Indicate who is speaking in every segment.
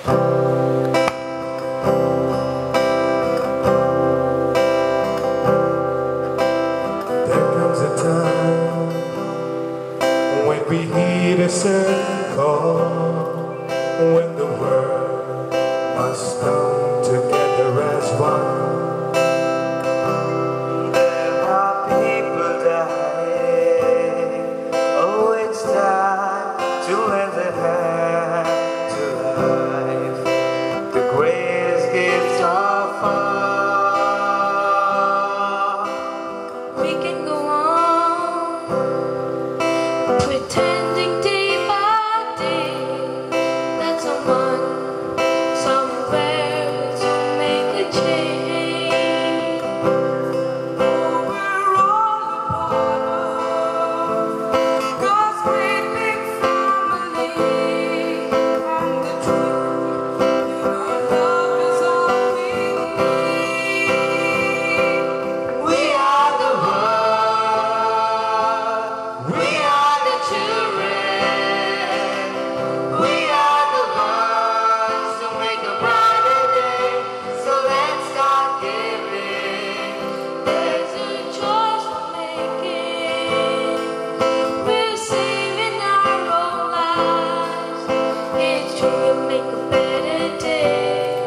Speaker 1: We heed a certain call, when the world must come together as one. There are people dying. Oh, it's time to lend a hand to life, the greatest gift of all.
Speaker 2: We can go on pretending day by day that someone somewhere will make a change. We're all a part of God's great big family, and the truth, love is all we need.
Speaker 1: We are the world. We are the children. We are the ones who make a brighter day. So let's start giving.
Speaker 2: There's a choice we're making. We're saving our own lives. It's true, we'll make a better day.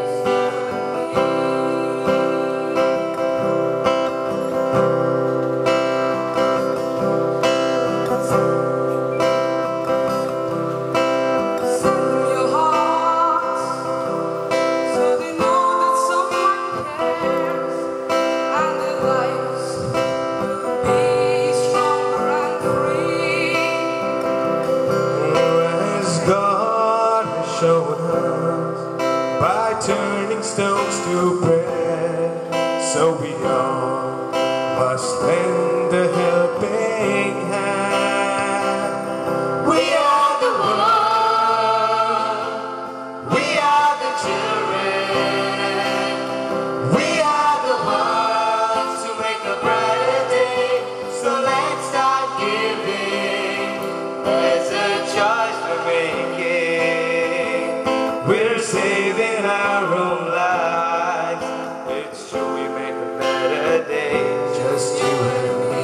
Speaker 2: Send your hearts so they know that someone cares, and their lives will be stronger and free.
Speaker 1: As God has shown us by turning stones to bread, so we all must lend a helping hand. We are the world. We are the children. We are the ones who make a brighter day. So let's start giving. There's a choice we're making. We're saving our own lives. It's true, we make a better day. Just you and me.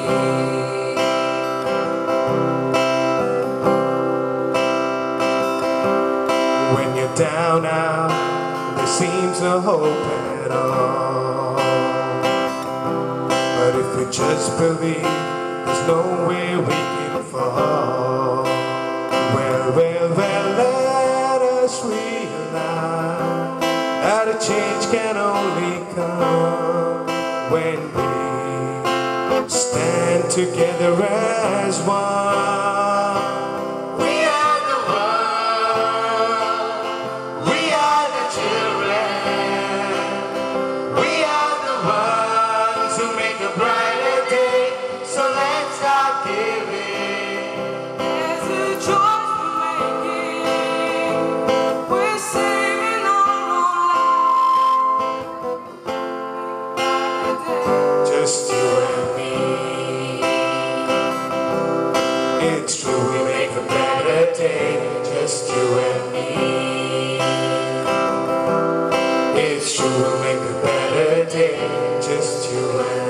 Speaker 1: When you're down out, there seems no hope at all. But if we just believe, there's no way we can fall. Well, let us realize that a change can only come when we stand together as one. We are the world. We are the children. We are the ones who make a brighter day. So let's start giving.
Speaker 2: There's a choice we're making. We're saving our own lives.
Speaker 1: Just you and me. It's true, we make a better day. Just you and me. It's true, we make a better day. Just you and me.